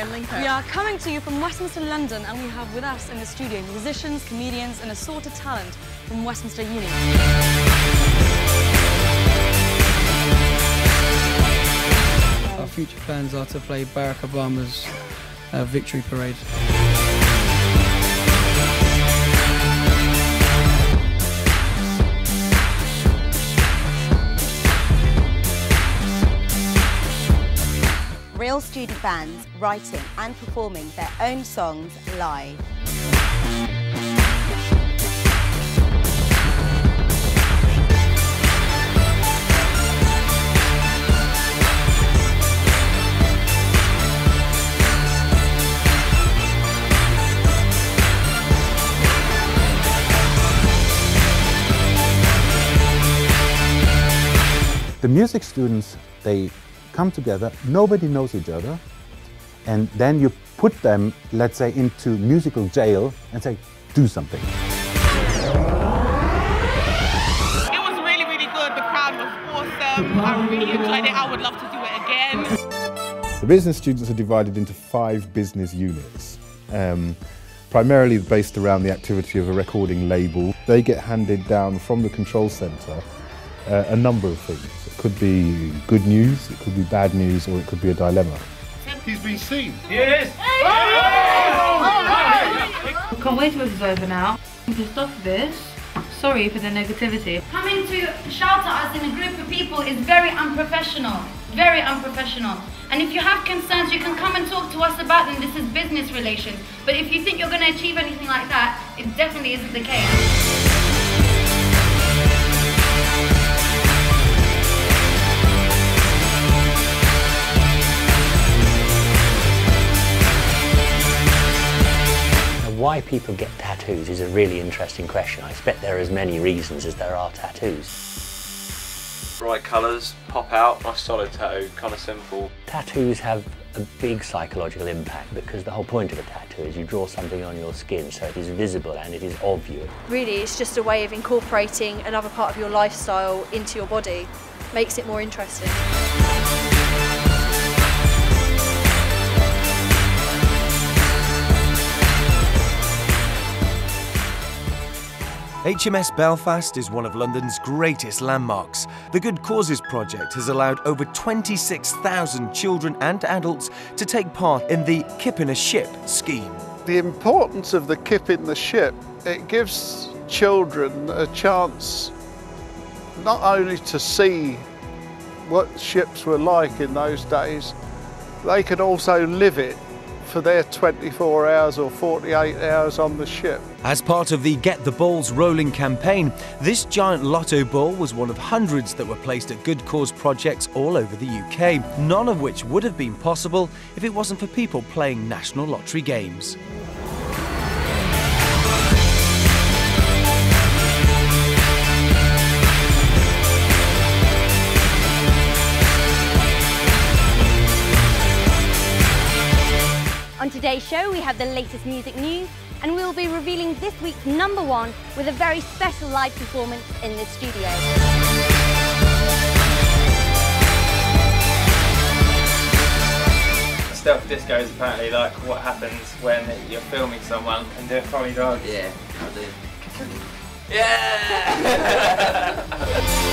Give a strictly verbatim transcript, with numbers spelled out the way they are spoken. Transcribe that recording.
in Lincoln. We are coming to you from Westminster, London, and we have with us in the studio musicians, comedians and assorted talent from Westminster Uni. Our future plans are to play Barack Obama's uh, victory parade. Real student bands writing and performing their own songs live. The music students, they come together, nobody knows each other, and then you put them, let's say, into musical jail and say, do something. It was really, really good. The crowd was awesome. I really enjoyed it. I would love to do it again. The business students are divided into five business units, um, primarily based around the activity of a recording label. They get handed down from the control centre uh, a number of things. It could be good news, it could be bad news, or it could be a dilemma. He's been seen. Yes! Hey! Hey! I can't wait till this is over now. To stop this, sorry for the negativity. Coming to shout at us in a group of people is very unprofessional. Very unprofessional. And if you have concerns, you can come and talk to us about them. This is business relations. But if you think you're going to achieve anything like that, it definitely isn't the case. Why people get tattoos is a really interesting question. I expect there are as many reasons as there are tattoos. Bright colours, pop out, nice solid tattoo, kind of simple. Tattoos have a big psychological impact because the whole point of a tattoo is you draw something on your skin so it is visible and it is of you. Really, it's just a way of incorporating another part of your lifestyle into your body. Makes it more interesting. H M S Belfast is one of London's greatest landmarks. The Good Causes Project has allowed over twenty-six thousand children and adults to take part in the Kip in a Ship scheme. The importance of the kip in the ship, it gives children a chance not only to see what ships were like in those days, they can also live it for their twenty-four hours or forty-eight hours on the ship. As part of the Get the Balls Rolling campaign, this giant lotto ball was one of hundreds that were placed at good cause projects all over the U K, none of which would have been possible if it wasn't for people playing national lottery games. On today's show, we have the latest music news, and we will be revealing this week's number one with a very special live performance in the studio. Stealth disco is apparently like what happens when you're filming someone and do it from your dogs. Yeah, I do. Yeah!